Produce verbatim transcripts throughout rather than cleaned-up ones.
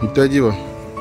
Entendi, ó.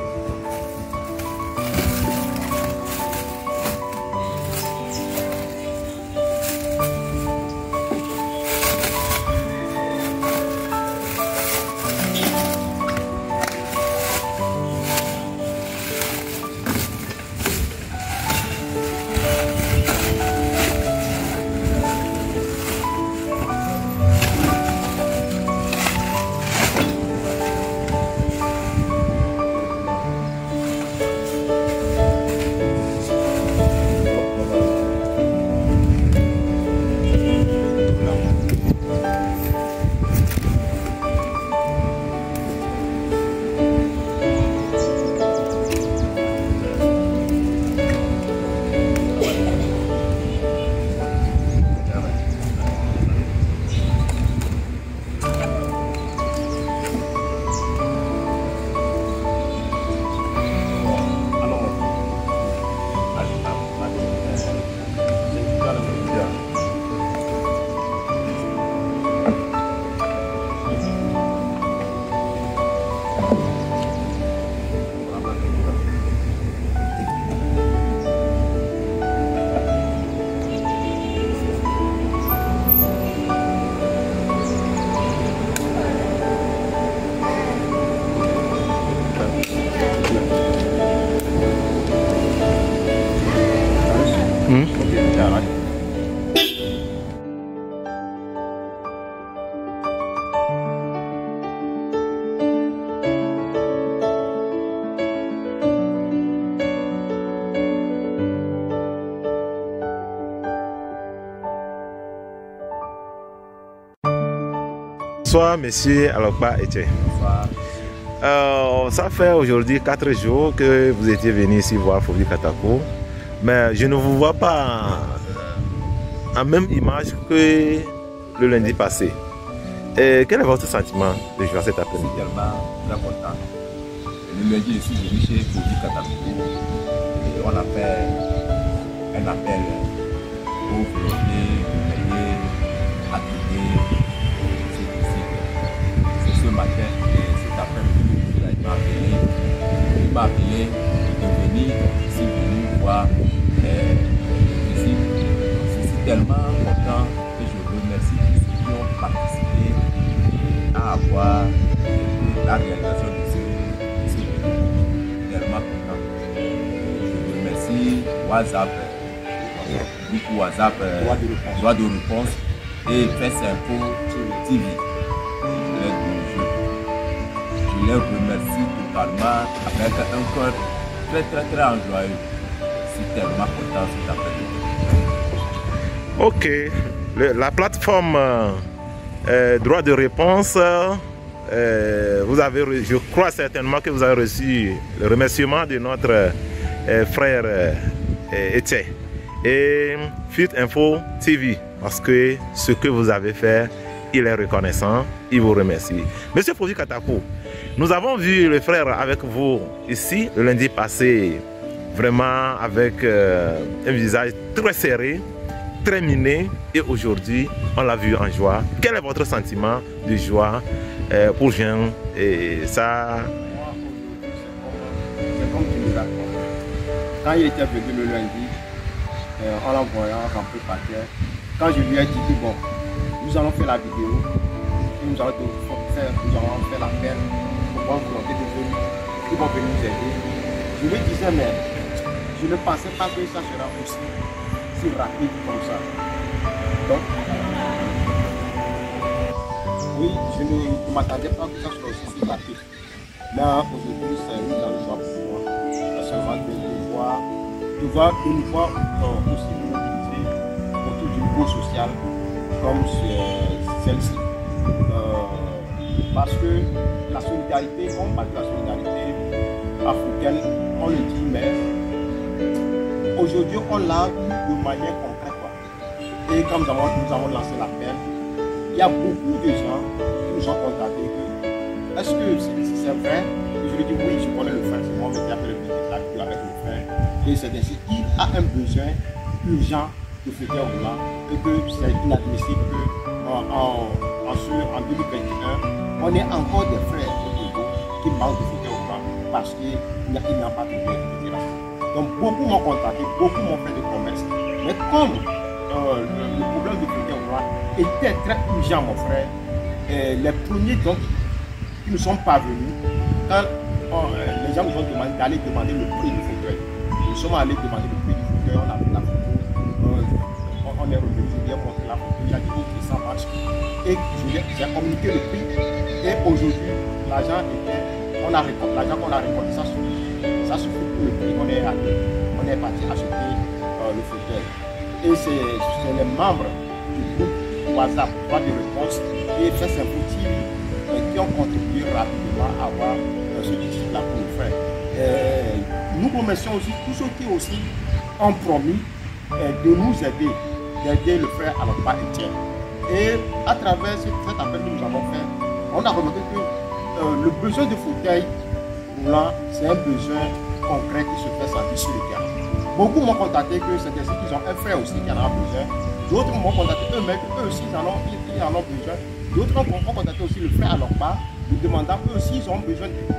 Bonsoir, monsieur Alokpa Etienne. Bonsoir. Euh, ça fait aujourd'hui quatre jours que vous étiez venu ici voir Fovi Katako, mais je ne vous vois pas en même image que le lundi passé. Et quel est votre sentiment de joie cet après-midi? Tellement très content. Le lundi, je suis venu chez Fovi Katako et on a fait un appel pour venir payer, atelier. Ce matin et cet après-midi, il m'a appelé, il m'a appelé de venir ici, venir voir les visites. Je suis tellement content et je remercie tous ceux qui ont participé à avoir la réalisation de ce, de ce événement. Tellement content. Je remercie WhatsApp, beaucoup WhatsApp, droit de réponse et Presse Info T V. Je les remercie totalement avec un cœur très très très enjoyé. Je suis tellement content cet après-midi. Ok, Le, la plateforme euh, droit de réponse, euh, vous avez, je crois certainement que vous avez reçu le remerciement de notre euh, frère euh, Etienne et Fit Info T V parce que ce que vous avez fait, il est reconnaissant, il vous remercie. Monsieur Fovi Katako, nous avons vu le frère avec vous ici le lundi passé, vraiment avec euh, un visage très serré, très miné, et aujourd'hui on l'a vu en joie. Quel est votre sentiment de joie euh, pour Jean et ça? C'est comme tu nous racontes. Quand il était venu le lundi, euh, en l'envoyant rempli par terre, quand je lui ai dit que bon, nous allons faire la vidéo, et nous allons faire, nous allons faire l'appel pour voir volonté de venir, ils vont venir nous aider. Je lui disais, mais je ne pensais pas que ça sera aussi si rapide comme ça. Donc, oui, je ne m'attendais pas que ça soit aussi si rapide. Mais aujourd'hui, c'est une grande joie pour moi. Parce seulement de pouvoir, de voir une fois euh, aussi mobiliser autour d'une cause sociale comme celle-ci. Euh, parce que la solidarité, on parle de la solidarité africaine, on le dit, mais aujourd'hui on l'a de manière concrète. Quoi. Et comme nous avons, nous avons lancé l'appel, il y a beaucoup de gens qui nous ont contactés que est-ce que c'est vrai? Je lui dis oui, je connais le frère, c'est moi qui ai appelé le avec le frère. Et c'est ainsi qu'il a un besoin urgent de fauteuil roulant et que c'est inadmissible qu'en en, en, en deux mille vingt et un, on ait encore des frères au Togo qui manquent de fauteuil roulant. parce qu'ils n'ont pas trouvé, et cetera. Donc beaucoup m'ont contacté, beaucoup m'ont fait des promesses. Mais comme euh, le, le problème du fauteuil roulant était très urgent, mon frère, et les premiers donc qui ne sont pas venus, quand on, euh, les gens nous ont demandé d'aller demander le prix du fauteuil, nous sommes allés demander le prix du fauteuil, on a pris la photo, euh, on, on est revenu, je lui ai montré la photo, il a dit ok, ça marche, et j'ai communiqué le prix, et aujourd'hui, l'argent était, on a récolté, l'argent qu'on a récolté, ça suffit, ça suffit pour le prix, on est allé, on est parti acheter euh, le fauteuil. Et c'est les membres du groupe WhatsApp, droit de réponse, et F S Info T V euh, qui ont contribué rapidement à avoir euh, ce titre-là pour le faire. Et nous remercions aussi tous ceux qui aussi ont promis euh, de nous aider, d'aider le frère à notre part Etienne. Et à travers cet appel que nous avons fait, on a remarqué que euh, le besoin de fauteuil roulant, c'est un besoin concret qui se fait sentir sur le terrain. Beaucoup m'ont contacté que c'est des qu'ils ont un frère aussi qui en a besoin. D'autres m'ont contacté eux-mêmes eux aussi ils en ont, ils en ont besoin. D'autres m'ont contacté aussi le frère à leur part, nous demandant eux aussi ils ont besoin de,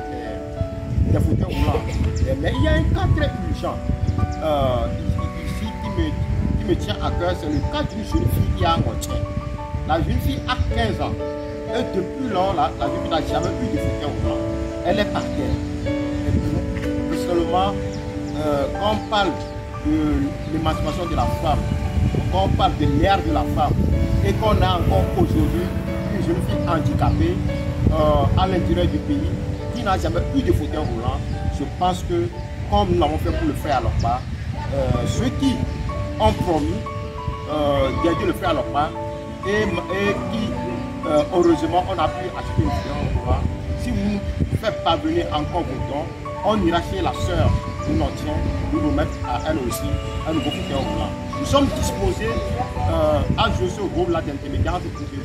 de, des fauteuils roulants. Mais il y a un cas très urgent euh, ici qui me, qui me tient à cœur, c'est le cas d'une jeune fille qui a un entretien. La jeune fille a quinze ans. Et depuis lors, la, la jeune fille n'a jamais eu de fauteuil roulant. Elle est par terre. Et puis, seulement, Euh, quand on parle de l'émancipation de la femme, quand on parle de l'ère de la femme, et qu'on a encore aujourd'hui une jeune fille handicapée euh, à l'intérieur du pays qui n'a jamais eu de fauteuil roulant, je pense que, comme nous l'avons fait pour le faire à leur part, euh, ceux qui ont promis euh, d'aider le faire à leur part et, et qui, euh, heureusement, on a pu acheter une fauteuil roulant, si vous nous faites parvenir encore vos dons, on ira chez la sœur nous l'en tient, nous nous mettre à elle aussi un nouveau fauteuil roulant. Nous sommes disposés euh, à jouer ce rôle-là d'intermédiaire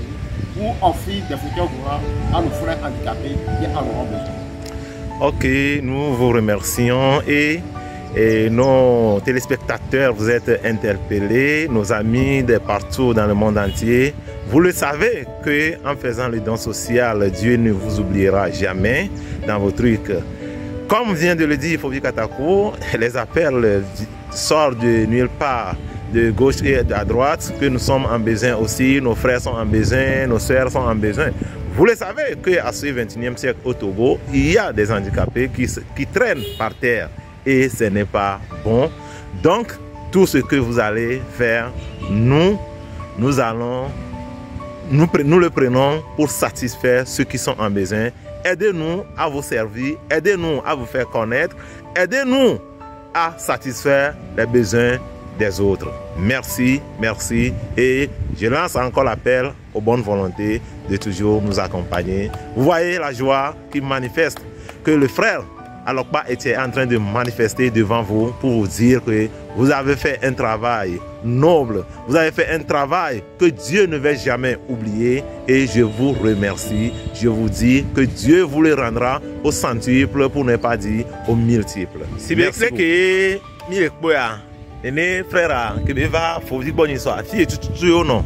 pour offrir des fauteuils roulants à nos frères handicapés qui en auront besoin. Ok, nous vous remercions et, et nos téléspectateurs, vous êtes interpellés, nos amis de partout dans le monde entier. Vous le savez qu'en faisant le don social, Dieu ne vous oubliera jamais dans vos trucs. Comme vient de le dire Fobi Katako, les appels sortent de nulle part, de gauche et à droite, que nous sommes en besoin aussi, nos frères sont en besoin, nos soeurs sont en besoin. Vous le savez qu'à ce vingt et unième siècle au Togo, il y a des handicapés qui, qui traînent par terre et ce n'est pas bon. Donc, tout ce que vous allez faire, nous, nous allons, nous, nous le prenons pour satisfaire ceux qui sont en besoin. Aidez-nous à vous servir, aidez-nous à vous faire connaître, aidez-nous à satisfaire les besoins des autres. Merci, merci. Et je lance encore l'appel aux bonnes volontés de toujours nous accompagner. Vous voyez la joie qui manifeste, que le frère Alokba était en train de manifester devant vous pour vous dire que vous avez fait un travail noble, vous avez fait un travail que Dieu ne va jamais oublier et je vous remercie. Je vous dis que Dieu vous le rendra au centuple pour ne pas dire au multiple. Si bien que mille boya, les frères que va faut dire bonne histoire. Si tu tu non,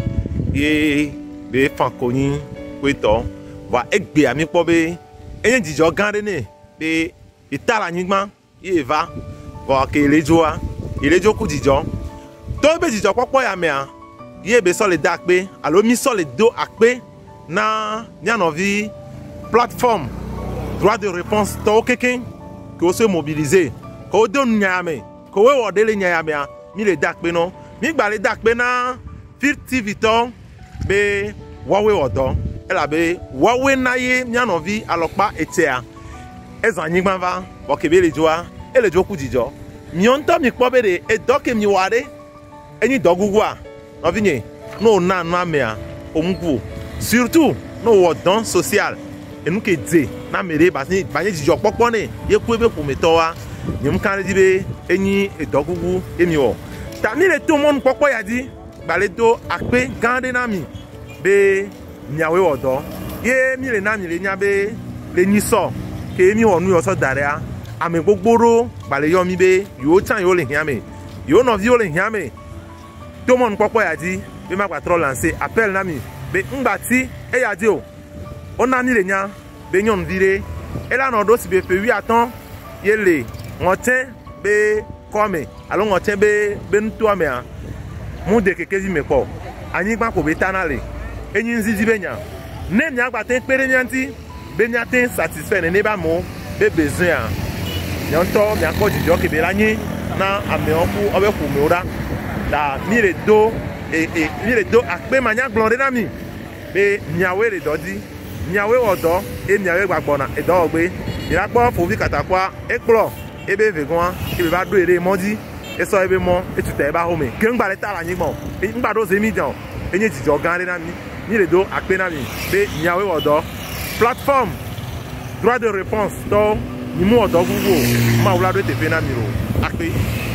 et les fanconi, quoi va ekbe ami pobe, et dit je garde ne, et et tala nigma, il va voir que les joie, il est joku dijon. Tout be dijon quoi quoi ya me a, il be sur les dakbe, alors mi sur les dos akbe na nya novi plateforme droit de réponse to quelqu'un que se mobiliser, ko don nyame, ko we wodele nyame a, mi le dakbe non, mi gba le dakbe na fifty viton be wawe odon, elle a be wawe naye nya novi Alokba etea. Ezanyigma va, bokebe le joa, et le joku dijo. Mionto mi pobere, et doke mi ware, et ni dogugwa. On vient, no na na mea, omgu. Surtout, no wodon social. Et nous qui dit, na mere, basi, bani dijo pokpone, ye kwebe pour metoa, ni mkane dibe, et ni et dogugu, et mi o. Tami le tout monde pokpo ya di, baledo akpe gande nami, be nyawe wodon. Ye mi le nami le nyabe, le niso. Que mi wonu yo so daria ame gbogboro bale yo mi be yo chan yo le hiame yo no vi yo le hiame to mon popo ya di be ma patro lancer appel na mi be ngba ti e ya di o ona ni le nya be nyon vire e la no do si be pe wi atan yele ngotin be kome alo ngotin be be ntua me a mu de kekezi me ko anyi gba ko be tanale enyi nzizi be nya ne nya gba ten pere nyanti be nya ten satisfait ne ba mo be besoin a nyanto nya ko jijo ke be lanyi na ame oku obe ku me ora da mi le do e e mi le do akpe manya glonde na mi be nyawe le dodi nyawe odo e nyawe gbagbona e do ogbe ira gbo fovi katakwa ekplo ebe vegon ebe ba do ere moji e so ebe mo e tute e ba home ke ngba le tara yin gbon e ngba do se mi jan enye jijo gan na mi mi le do akpe na mi be nyawe odo platform droit de réponse to ni mu odo gugu ma wula do te pe na mi ro akpe